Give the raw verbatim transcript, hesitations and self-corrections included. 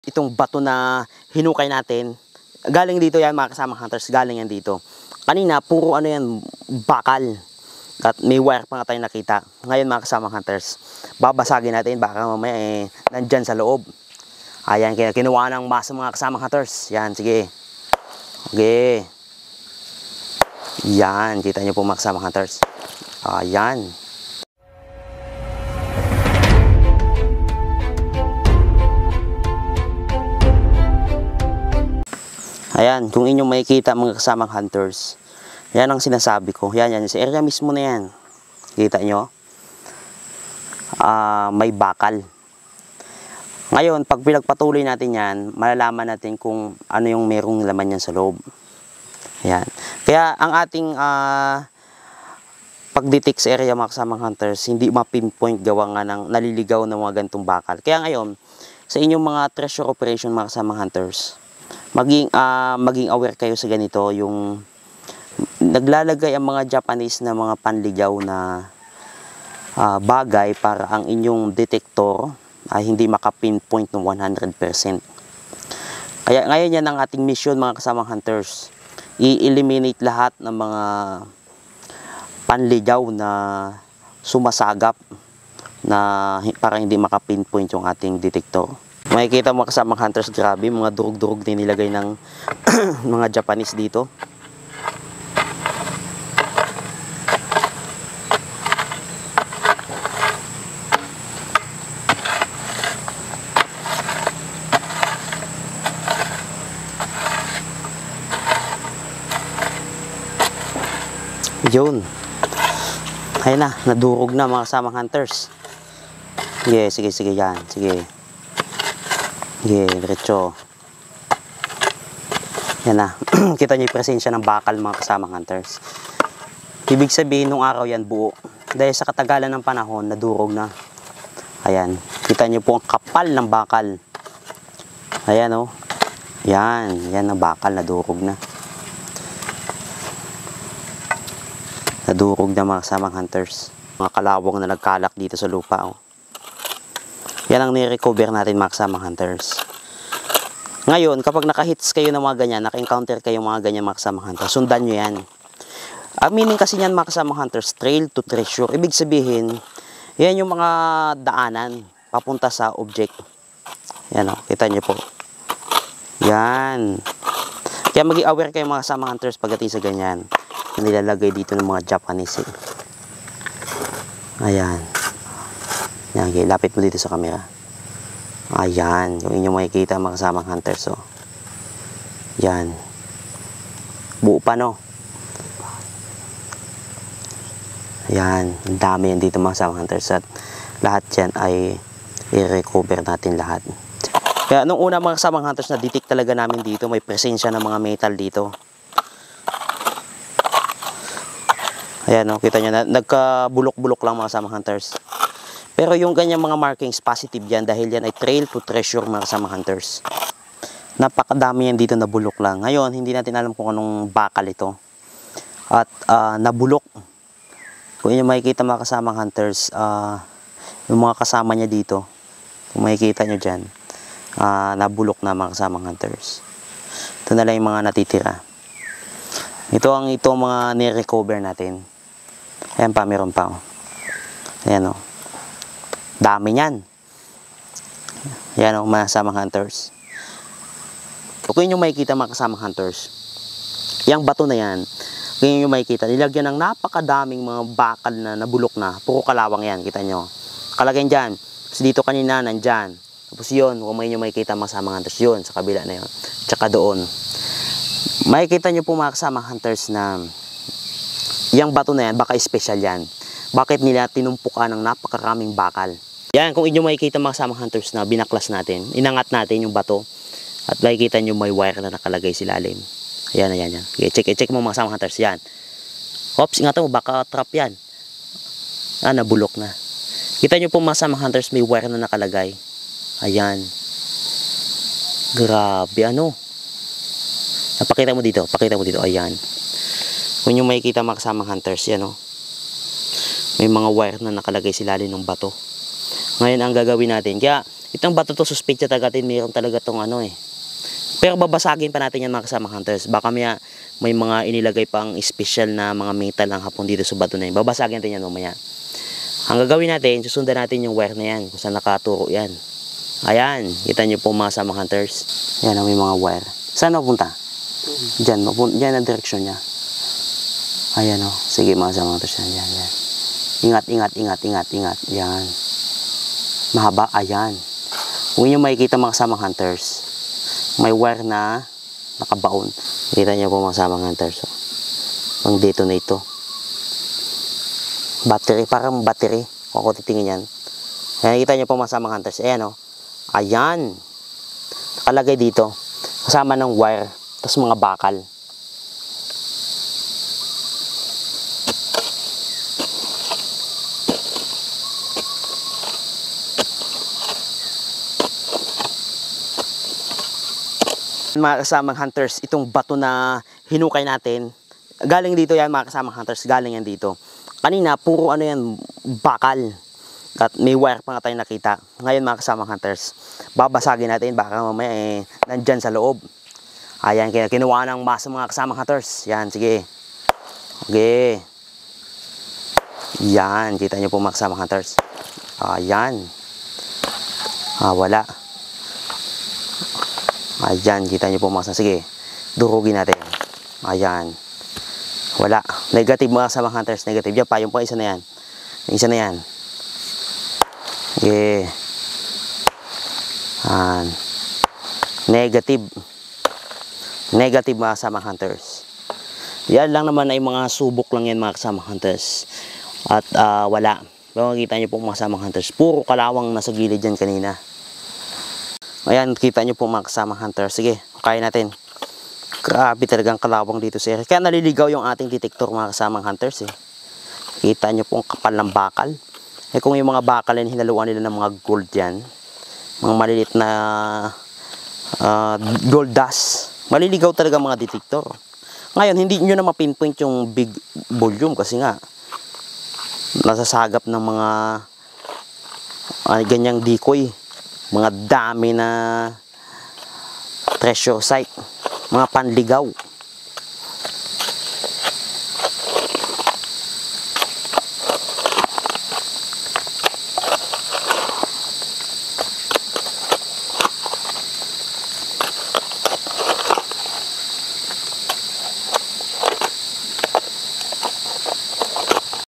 itong bato na hinukay natin, galing dito yan mga kasamang hunters, galing yan dito. Kanina, puro ano yan, bakal. At may wire pa nga tayo nakita. Ngayon mga kasamang hunters, babasagin natin, baka mamaya eh, nandyan sa loob. Ayan, kinuha ng masa mga kasamang hunters. Yan, sige. Okay. Yan, kita nyo po mga kasamang hunters. Ayan. Ayan, kung inyong makikita mga kasamang hunters, yan ang sinasabi ko. Yan, yan, sa area mismo na yan. Kita nyo? Uh, may bakal. Ngayon, pag pinagpatuloy natin yan, malalaman natin kung ano yung merong laman yan sa loob. Ayan. Kaya ang ating uh, pag-detect sa area mga kasamang hunters, hindi ma-pinpoint gawa nga ng naliligaw ng mga gantong bakal. Kaya ngayon, sa inyong mga treasure operation mga kasamang hunters, maging uh, maging aware kayo sa ganito, yung naglalagay ang mga Japanese na mga panligaw na uh, bagay para ang inyong detector ay hindi maka-pinpoint ng one hundred percent. Kaya ngayon yan ang ating mission mga kasamang hunters, i-eliminate lahat ng mga panligaw na sumasagap na para hindi maka-pinpoint yung ating detector. Makikita mo kasamang hunters, grabe, mga durug-durug din nilagay ng mga Japanese dito. Yun. Ayun na, nadurog na mga kasamang hunters. Sige, sige, sige yan. Sige. Sige, diretso. Yan na. Kita nyo yung presensya ng bakal mga kasamang hunters. Ibig sabihin nung araw yan buo. Dahil sa katagalan ng panahon, nadurog na. Ayan. Kita nyo po ang kapal ng bakal. Ayan o. Oh. Yan. Yan ang bakal, nadurog na. Nadurog na mga kasamang hunters. Mga kalawang na nagkalak dito sa lupa o. Oh. Yan ang ni-recover natin mga kasamang hunters. Ngayon, kapag naka-hits kayo ng mga ganyan, naka-encounter kayo mga ganyan mga kasamang hunters, sundan nyo yan. Ang meaning kasi yan mga kasamang hunters, trail to treasure. Ibig sabihin, yan yung mga daanan papunta sa object. Yan o, kita nyo po. Yan. Kaya maging aware kayo mga kasamang hunters pagdating sa ganyan. Nilalagay dito ng mga Japanese. Eh. Ayan. Yan, okay, lapit mo dito sa camera. Ayan, yung inyong makikita mga kasamang hunters. Oh. Yan. Buo pa, no? Ayan, ang dami yan dito mga kasamang hunters. At lahat yan ay i-recover natin lahat. Kaya nung una mga kasamang hunters, na-detect talaga namin dito, may presensya ng mga metal dito. Ayan, no? Kita nyo na, nagkabulok-bulok lang mga kasamang hunters. Pero yung ganyang mga markings, positive yan dahil yan ay trail to treasure mga kasamang hunters. Napakadami yan dito na bulok lang. Ngayon, hindi natin alam kung anong bakal ito. At uh, nabulok. Kung inyo makikita mga kasamang hunters, uh, yung mga kasama niya dito, kung makikita nyo dyan, uh, nabulok na mga kasamang hunters. Ito na lang yung mga natitira. Ito ang ito mga ni-recover natin. Ayan pa, meron pa. Oh. Ayan o. Oh. Dami niyan. Yan o, mga kasamang hunters. Kung inyo makikita mga kasamang hunters, yung bato na yan, kung inyo makikita, nilagyan ng napakadaming mga bakal na nabulok na. Puro kalawang yan, kita nyo. Kalagyan dyan. Tapos dito kanina, nandyan. Tapos yun, kung inyo makikita mga kasamang hunters, yun, sa kabila na yun. Tsaka doon. Makikita nyo po mga kasamang hunters na yung bato na yan, baka special yan. Bakit nila tinumpukan ng napakaraming bakal? Yan, kung inyo makikita mga kasamang hunters na binaklas natin, inangat natin yung bato, at makikita nyo may wire na nakalagay sa ilalim. Ayan, ayan, ayan. Okay, check, check mo mga kasamang hunters, yan. Hops, ingatan mo, baka trap yan. Ah, nabulok na. Kita nyo po mga kasamang hunters, may wire na nakalagay. Ayan. Grabe, ano? Napakita mo dito, pakita mo dito, ayan. Kung nyo makikita mga kasamang hunters, yan o. May mga wire na nakalagay sa ilalim ng bato. Ngayon ang gagawin natin, kaya Itong bato to, suspect talaga natin mayroon talaga tong ano eh. Pero babasagin pa natin yan mga kasama hunters. Baka may, may mga inilagay pang special na mga metal ng hapon dito sa bato na yun. Babasagin natin yan mamaya. Ang gagawin natin, susundan natin yung wire na yan. Kung saan nakaturo yan. Ayan, kita nyo po mga kasama hunters. Yan may mga wire. Saan napunta? Diyan, diyan ang direksyon niya. Ayan o. Sige mga kasama hunters. Yan, yan, yan. Ingat, ingat, ingat, ingat, ingat. Yan. Mahaba, ayan. Kung inyo makikita mga kasama hunters, may wire na nakabaon. Kita niyo po mga kasama hunters. So, pang detonate to. Battery, parang battery. Kung ako titingin yan. Ayan, kita niyo po mga kasama hunters. Ayan o. Ayan. Nakalagay dito. Kasama ng wire. Tapos mga bakal. Mga kasamang hunters, itong bato na hinukay natin, galing dito yan mga kasamang hunters, galing yan dito. Kanina, puro ano yan, bakal. At may wire pa nga tayo nakita. Ngayon mga kasamang hunters, babasagin natin, baka mamaya eh, nandyan sa loob. Ayan, kinuha ng masa mga kasamang hunters. Yan, sige. Okay. Yan, kita nyo po mga kasamang hunters. Ayan. Ah, wala. Ayan, kita nyo po mga kasama. Sige, durugin natin. Ayan. Wala. Negative mga kasama hunters. Negative. Yan pa, yung pa isa na yan. Yung isa na yan. Okay. Ayan. Negative. Negative mga kasama hunters. Yan lang naman ay mga subok lang yan mga kasama hunters. At uh, wala. Kung makikita nyo po mga kasama hunters, puro kalawang nasa gilid yan kanina. Ayan, kita nyo po mga kasama hunters. Sige, kaya natin. Grabe talagang kalawang dito sir. Kaya naliligaw yung ating detector mga kasamang hunters eh. Kita nyo po ang kapal ng bakal. Eh kung yung mga bakal yan, hinaluan nila ng mga gold yan. Mga malilit na uh, gold dust. Maliligaw talaga mga detector. Ngayon, hindi nyo na mapinpoint yung big volume kasi nga nasasagap ng mga uh, ganyang decoy. Mga dami na treasure site, mga panligaw.